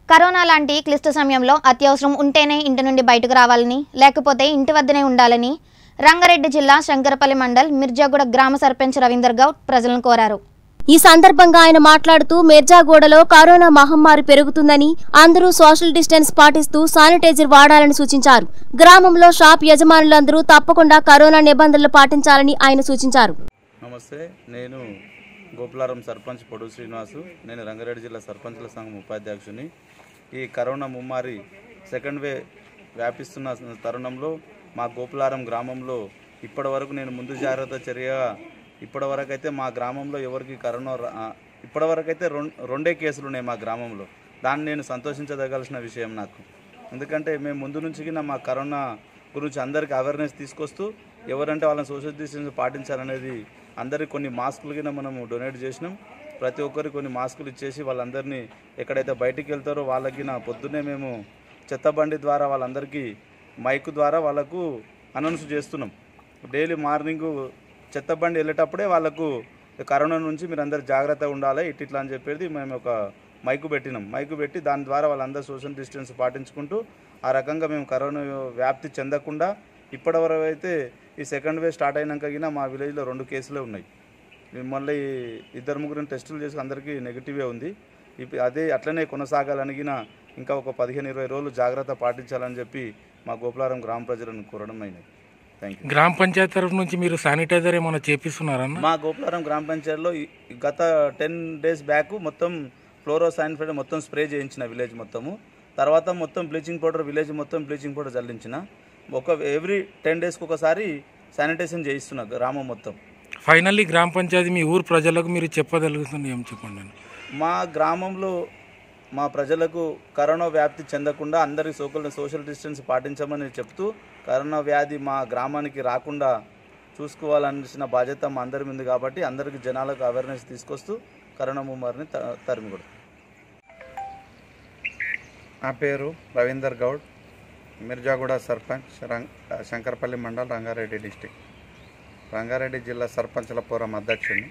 Corona లాంటి క్లిష్ట సమయంలో అత్యవసరం ఉంటేనే ఇంటి నుండి బయటకు రావాలని, లేకపోతే ఇంటి వద్దనే ఉండాలని రంగారెడ్డి జిల్లా శంకరపల్లి మండల్ మిర్జాగూడ గ్రామ సర్పంచ్ రవీందర్ గౌడ్ ప్రజలను కోరారు. ఈ సందర్భంగా ఆయన మాట్లాడుతూ మిర్జాగూడలో కరోనా మహమ్మారి పెరుగుతుందని అందరూ సోషల్ డిస్టెన్స్ పాటిస్తూ శానిటైజర్ వాడాలని సూచించారు. గ్రామంలో షాప్ యజమానులందరూ తప్పకుండా కరోనా నిబంధనలు పాటించాలని ఆయన సూచించారు. నమస్తే, నేను గోపులారం సర్పంచ్ పొడు శ్రీనివాసు. నేను రంగారెడ్డి జిల్లా సర్పంచ్ల సంఘం ఉపాధ్యక్షుని. ఈ కరోనా ముమ్మారి సెకండ్ వేవ్ వ్యాపిస్తున్న తరుణంలో మా గోపులారం గ్రామంలో ఇప్పటివరకు నేను ముందు జాగ్రత్త చర్యగా ఇప్పటివరకైతే మా గ్రామంలో ఎవరికి కరోనా ఇప్పటివరకైతే రెండే కేసులు ఉన్నాయి మా గ్రామంలో. దాన్ని నేను సంతోషించదగాల్సిన విషయం నాకు. ఎందుకంటే మేము ముందు నుంచి మా కరోనా గురించి అందరికీ అవేర్నెస్ తీసుకొస్తూ ఎవరంటే వాళ్ళని సోషల్ డిస్టెన్స్ పాటించాలనేది అందరికీ కొన్ని మాస్కులు కింద మనము డొనేట్ చేసినాం. ప్రతి ఒక్కరికి కొన్ని మాస్కులు ఇచ్చేసి వాళ్ళందరినీ ఎక్కడైతే బయటికి వెళ్తారో వాళ్ళకి పొద్దున్నే మేము చెత్తబండి ద్వారా వాళ్ళందరికీ మైకు ద్వారా వాళ్ళకు అనౌన్స్ చేస్తున్నాం. డైలీ మార్నింగు చెత్తబండి వెళ్ళేటప్పుడే వాళ్ళకు కరోనా నుంచి మీరు అందరు జాగ్రత్తగా ఉండాలి ఇట్లా అని చెప్పేది మేము ఒక మైకు పెట్టినాం. మైకు పెట్టి దాని ద్వారా వాళ్ళందరూ సోషల్ డిస్టెన్స్ పాటించుకుంటూ ఆ రకంగా మేము కరోనా వ్యాప్తి చెందకుండా ఇప్పటివరకు అయితే ఈ సెకండ్ వేవ్ స్టార్ట్ అయినాక మా విలేజ్లో 2 కేసులే ఉన్నాయి. మళ్ళీ 2-3 టెస్టులు చేసి అందరికీ నెగిటివే ఉంది. అదే అట్లనే కొనసాగాలని ఇంకా ఒక 15-20 రోజులు జాగ్రత్త పాటించాలని చెప్పి మా గోపులారం గ్రామ ప్రజలను కోరడం అయినది. Thank you. గ్రామ పంచాయతీ తరఫు నుంచి మీరు శానిటైజర్ ఏమైనా చేపిస్తున్నారన్న? మా గోపులారం గ్రామ పంచాయతీలో గత 10 days బ్యాక్ మొత్తం ఫ్లోరోసైనిఫైడ్ మొత్తం స్ప్రే చేయించిన విలేజ్ మొత్తము. తర్వాత మొత్తం బ్లీచింగ్ పౌడర్ విలేజ్ మొత్తం బ్లీచింగ్ పౌడర్ చల్లించిన. ఎవ్రీ 10 days ఒకసారి శానిటైజేషన్ చేయిస్తున్నా గ్రామం మొత్తం. ఫైనల్లీ గ్రామ పంచాయతీ మీ ఊరు ప్రజలకు మీరు చెప్పగలుగుతుంది ఏం చెప్పండి? మా గ్రామంలో మా ప్రజలకు కరోనా వ్యాప్తి చెందకుండా అందరి సోషల్ డిస్టెన్స్ పాటించమని చెప్తూ కరోనా వ్యాధి మా గ్రామానికి రాకుండా చూసుకోవాలనిసిన బాధ్యత మా అందరి ఉంది కాబట్టి అందరికీ జనాలకు అవేర్నెస్ తీసుకొస్తూ కరోనా ముమ్మారిని తరిమికొడతాం. నా పేరు రవీందర్ గౌడ్, మిర్జాగూడ సర్పంచ్, శంకరపల్లి మండల్, రంగారెడ్డి డిస్టిక్, రంగారెడ్డి జిల్లా సర్పంచ్ల ఫోరం అధ్యక్షుడిని.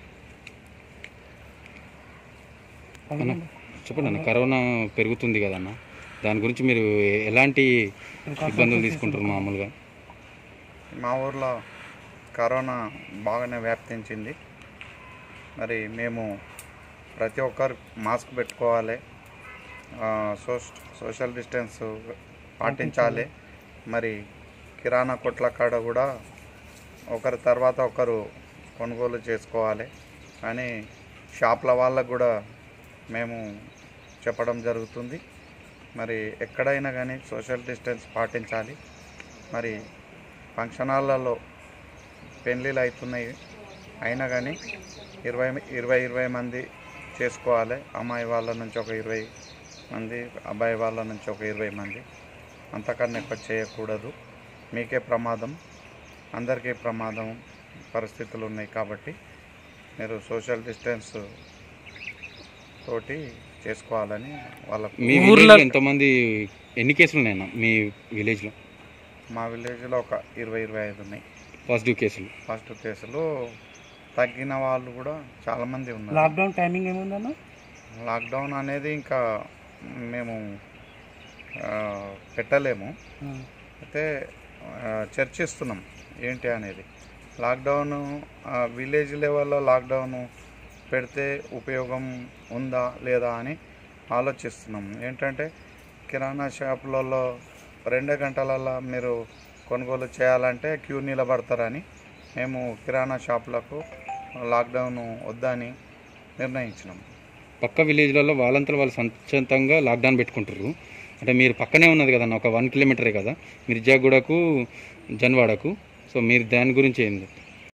చెప్పండి అన్న, కరోనా పెరుగుతుంది కదన్న, దాని గురించి మీరు ఎలాంటి ఇబ్బందులు తీసుకుంటారు మామూలుగా? మా ఊర్లో కరోనా బాగానే వ్యాప్తించింది. మరి మేము ప్రతి ఒక్కరు మాస్క్ పెట్టుకోవాలి, సోషల్ డిస్టెన్స్ పాటించాలి. మరి కిరాణా కొట్ల కాడ కూడా ఒకరి తర్వాత ఒకరు కొనుగోలు చేసుకోవాలి అని షాప్ల వాళ్ళకు కూడా మేము చెప్పడం జరుగుతుంది. మరి ఎక్కడైనా కానీ సోషల్ డిస్టెన్స్ పాటించాలి. మరి ఫంక్షన్ హాల్లలో పెళ్ళిళ్ళు అవుతున్నాయి, అయినా కానీ 20 మంది చేసుకోవాలి. అమ్మాయి వాళ్ళ నుంచి ఒక 20 మంది, అబ్బాయి వాళ్ళ నుంచి ఒక 20 మంది, అంతకన్నా ఎక్కువ చేయకూడదు. మీకే ప్రమాదం, అందరికీ ప్రమాదం పరిస్థితులు ఉన్నాయి కాబట్టి మీరు సోషల్ డిస్టెన్స్ తోటి చేసుకోవాలని వాళ్ళ. మీ ఊర్లో ఎంతమంది, ఎన్ని కేసులు ఉన్నాయన్న మీ విలేజ్లో? మా విలేజ్లో ఒక 20-25 ఉన్నాయి పాజిటివ్ కేసులు. తగ్గిన వాళ్ళు కూడా చాలామంది ఉన్నారు. Lockdown timing ఏముందన్న? లాక్డౌన్ అనేది ఇంకా మేము పెట్టలేము, అయితే చర్చిస్తున్నాం ఏంటి అనేది. లాక్డౌన్ విలేజ్ లెవెల్లో లాక్డౌన్ పెడితే ఉపయోగం ఉందా లేదా అని ఆలోచిస్తున్నాం. ఏంటంటే కిరాణా షాపులలో 2 గంటలలో మీరు కొనుగోలు చేయాలంటే క్యూ నిలబడతారని మేము కిరాణా షాపులకు లాక్డౌన్ వద్దని నిర్ణయించినాం. పక్క విలేజ్లలో వాళ్ళంతా వాళ్ళు స్వచ్ఛందంగా లాక్డౌన్ పెట్టుకుంటారు. అంటే మీరు పక్కనే ఉన్నది కదన్న, ఒక 1 kilometer కదా మిర్జాగూడకు జన్వాడకు. సో మీరు దాని గురించి ఏంది?